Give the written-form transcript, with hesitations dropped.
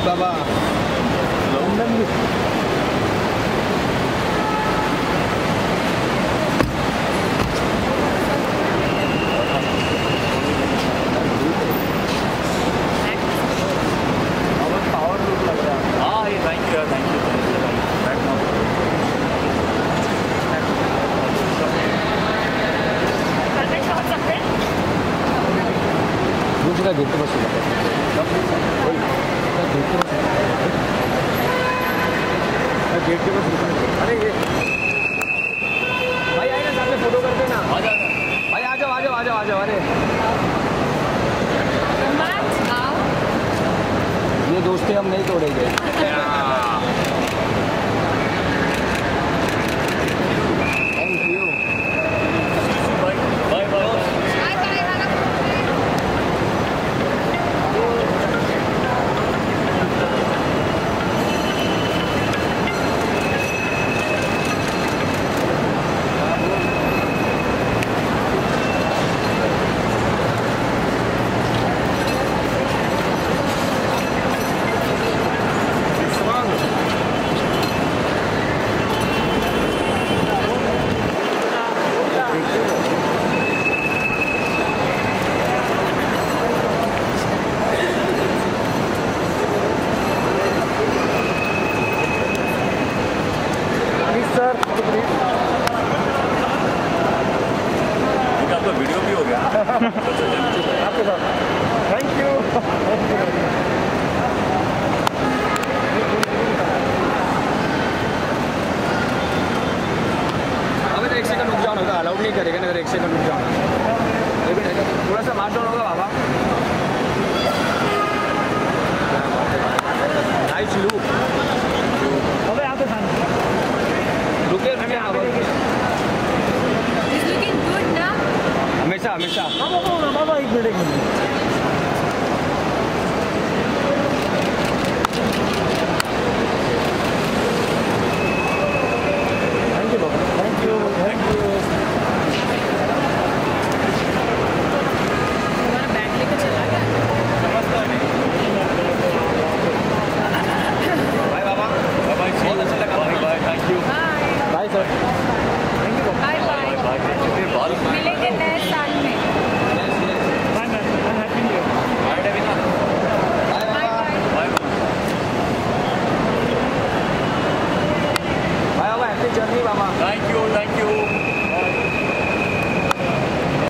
बाबा London में power look लग रहा है। हाँ ये थैंक यू दूसरा देखते बस गेट के पास अरे ये भाई आए ना सामने फोटो करते ना आ जाओ भाई आ जाओ अरे ये दोस्ती हम नहीं तोड़ेंगे। थैंक यू बाय बाय आपका वीडियो भी हो गया आपके साथ। थैंक यू अभी तो 1 सेकंड रुक जाओ ना, अलाउड नहीं करेगा ना अगर 1 सेकंड रुक जाओ ना। थोड़ा सा मार डाउन होगा बाबा। नाइस लुक अबे यहाँ पे रुके हमेशा बाबा 1 मिनट